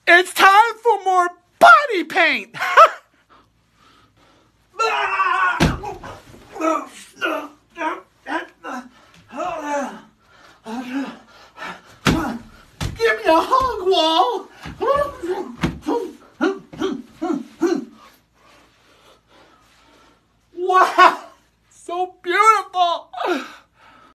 It's time for more body paint! Give me a hug, Wall! Wow!